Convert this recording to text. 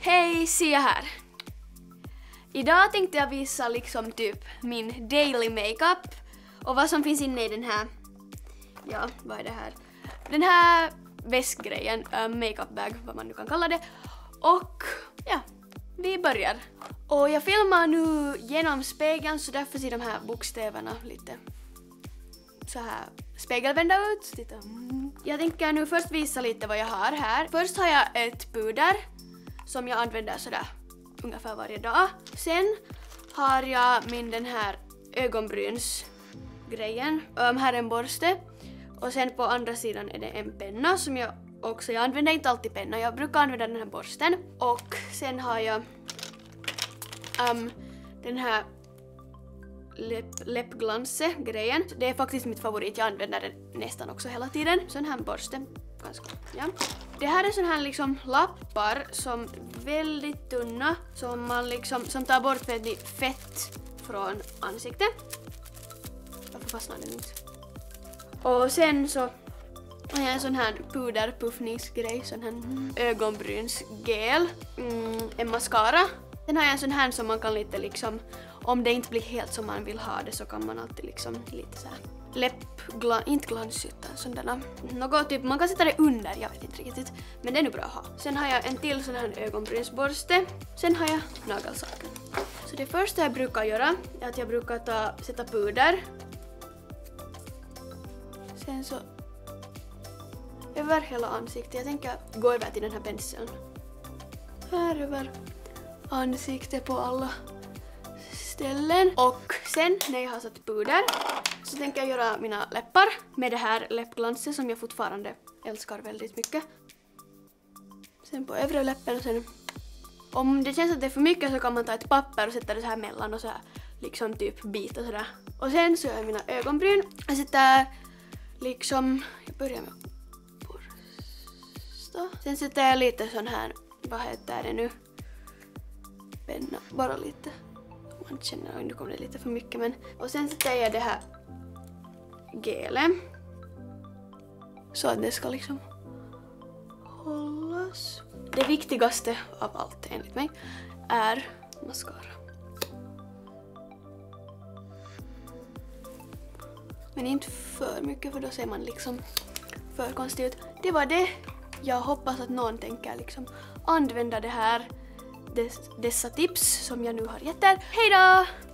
Hej, Sia här! Idag tänkte jag visa liksom typ min daily makeup och vad som finns inne i den här, ja vad är det här? Den här väskgrejen, makeup bag, vad man nu kan kalla det. Och ja, vi börjar. Och jag filmar nu genom spegeln så därför ser de här bokstäverna lite så här spegelvända ut. Titta. Jag tänker nu först visa lite vad jag har här. Först har jag ett puder som jag använder sådär ungefär varje dag. Sen har jag den här ögonbrynsgrejen. Här är en borste. Och sen på andra sidan är det en penna som jag använder inte alltid penna. Jag brukar använda den här borsten. Och sen har jag den här läppglanse-grejen. Det är faktiskt mitt favorit. Jag använder den nästan också hela tiden. Sån här borste. Ganska, ja. Det här är sån här liksom lappar som väldigt tunna som man liksom som tar bort fett från ansiktet. Varför fastnar den inte? Och sen så har jag en sån här puderpuffningsgrej, sån här ögonbrynsgel, en mascara. Sen har jag en sån här som man kan lite liksom, om det inte blir helt som man vill ha det så kan man alltid liksom lite så här inte glans utan sådana, något typ, man kan sätta det under, jag vet inte riktigt, men det är nu bra att ha. Sen har jag en till sån här ögonbrynsborste, sen har jag nagelsaken. Så det första jag brukar göra är att jag brukar sätta puder. Sen så över hela ansiktet, jag tänker gå över till den här penseln. Här över ansiktet på alla ställen. Och sen när jag har satt puder så tänker jag göra mina läppar med det här läppglanset som jag fortfarande älskar väldigt mycket. Sen på övre läppen och sen om det känns att det är för mycket så kan man ta ett papper och sätta det så här mellan och så här liksom typ bita sådär. Och sen så gör jag mina ögonbryn. Jag sätter liksom, jag börjar med borsta. Sen sätter jag lite sån här, vad heter det nu? Penna, bara lite. Man känner att nu kommer det lite för mycket men. Och sen sätter jag det här gelen. Så att det ska liksom hållas. Det viktigaste av allt enligt mig är mascara. Men inte för mycket för då ser man liksom för konstigt ut. Det var det. Jag hoppas att någon tänker liksom använda det här, dessa tips som jag nu har gett er. Hej då!